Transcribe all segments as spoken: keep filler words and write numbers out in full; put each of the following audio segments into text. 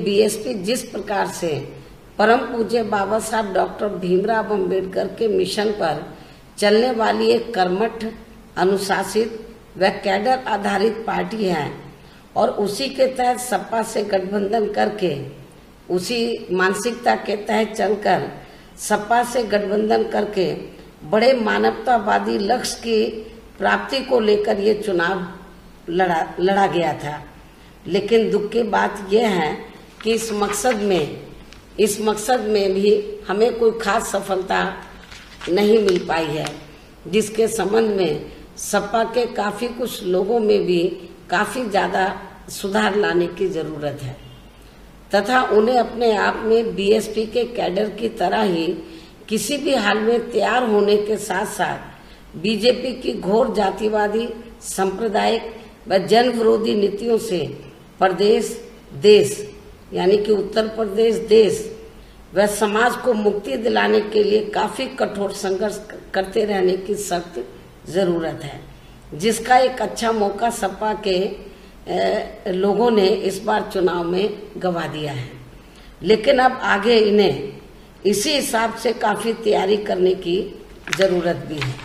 BSP जिस प्रकार से परम पूज्य बाबा साहब डॉक्टर भीमराव अंबेडकर के मिशन पर चलने वाली एक कर्मठ, अनुशासित व कैडर आधारित पार्टी है और उसी के तहत सपा से गठबंधन करके, उसी मानसिकता के तहत चलकर सपा से गठबंधन करके बड़े मानवतावादी लक्ष्य की प्राप्ति को लेकर ये चुनाव लड़ा लड़ा गया था। लेकिन दुख की बात यह है कि इस मकसद में इस मकसद में भी हमें कोई खास सफलता नहीं मिल पाई है, जिसके संबंध में सपा के काफी कुछ लोगों में भी काफी ज्यादा सुधार लाने की जरूरत है तथा उन्हें अपने आप में बीएसपी के कैडर की तरह ही किसी भी हाल में तैयार होने के साथ साथ बीजेपी की घोर जातिवादी, सांप्रदायिक व जन विरोधी नीतियों से प्रदेश देश यानी कि उत्तर प्रदेश देश व समाज को मुक्ति दिलाने के लिए काफी कठोर संघर्ष करते रहने की सख्त जरूरत है, जिसका एक अच्छा मौका सपा के ए, लोगों ने इस बार चुनाव में गंवा दिया है। लेकिन अब आगे इन्हें इसी हिसाब से काफी तैयारी करने की जरूरत भी है।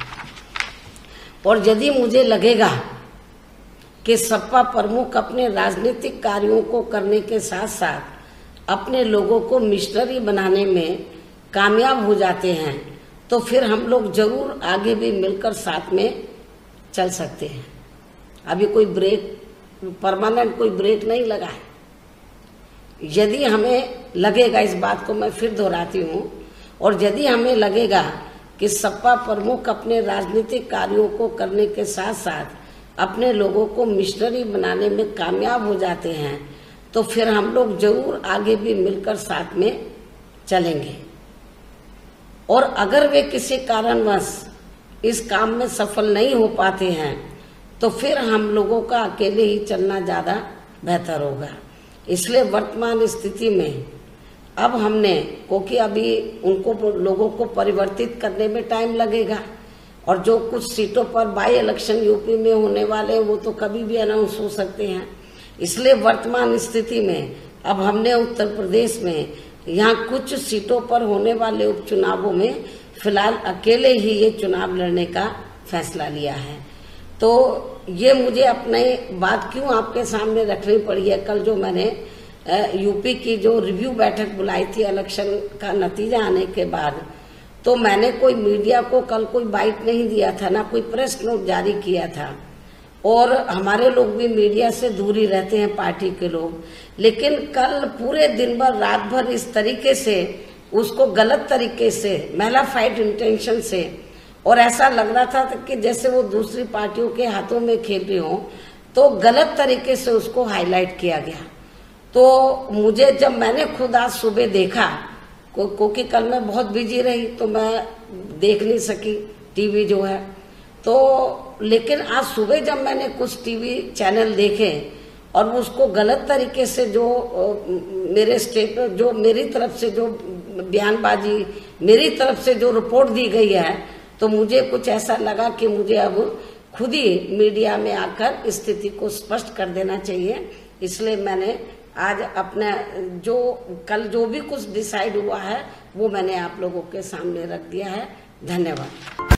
और यदि मुझे लगेगा कि सपा प्रमुख अपने राजनीतिक कार्यों को करने के साथ साथ अपने लोगों को मिशनरी बनाने में कामयाब हो जाते हैं, तो फिर हम लोग जरूर आगे भी मिलकर साथ में चल सकते हैं। अभी कोई ब्रेक, परमानेंट कोई ब्रेक नहीं लगा है। यदि हमें लगेगा, इस बात को मैं फिर दोहराती हूँ, और यदि हमें लगेगा कि सपा प्रमुख अपने राजनीतिक कार्यों को करने के साथ साथ अपने लोगों को मिशनरी बनाने में कामयाब हो जाते हैं, तो फिर हम लोग जरूर आगे भी मिलकर साथ में चलेंगे। और अगर वे किसी कारणवश इस काम में सफल नहीं हो पाते हैं, तो फिर हम लोगों का अकेले ही चलना ज्यादा बेहतर होगा। इसलिए वर्तमान स्थिति में अब हमने, क्योंकि अभी उनको लोगों को परिवर्तित करने में टाइम लगेगा और जो कुछ सीटों पर बाई इलेक्शन यूपी में होने वाले हैं वो तो कभी भी अनाउंस हो सकते हैं। इसलिए वर्तमान स्थिति में अब हमने उत्तर प्रदेश में यहाँ कुछ सीटों पर होने वाले उपचुनावों में फिलहाल अकेले ही ये चुनाव लड़ने का फैसला लिया है। तो ये मुझे अपनी बात क्यों आपके सामने रखनी पड़ी है, कल जो मैंने यूपी की जो रिव्यू बैठक बुलाई थी इलेक्शन का नतीजा आने के बाद, तो मैंने कोई मीडिया को कल कोई बाइट नहीं दिया था, ना कोई प्रेस नोट जारी किया था। और हमारे लोग भी मीडिया से दूर ही रहते हैं, पार्टी के लोग। लेकिन कल पूरे दिन भर रात भर इस तरीके से उसको गलत तरीके से, महिला फाइट इंटेंशन से, और ऐसा लग रहा था कि जैसे वो दूसरी पार्टियों के हाथों में खेल रही हो, तो गलत तरीके से उसको हाईलाइट किया गया। तो मुझे, जब मैंने खुद आज सुबह देखा, क्योंकि कल मैं बहुत बिजी रही तो मैं देख नहीं सकी टीवी जो है, तो लेकिन आज सुबह जब मैंने कुछ टीवी चैनल देखे और उसको गलत तरीके से जो मेरे स्टेट जो मेरी तरफ से जो बयानबाजी, मेरी तरफ से जो रिपोर्ट दी गई है, तो मुझे कुछ ऐसा लगा कि मुझे अब खुद ही मीडिया में आकर स्थिति को स्पष्ट कर देना चाहिए। इसलिए मैंने आज अपना जो कल जो भी कुछ डिसाइड हुआ है वो मैंने आप लोगों के सामने रख दिया है। धन्यवाद।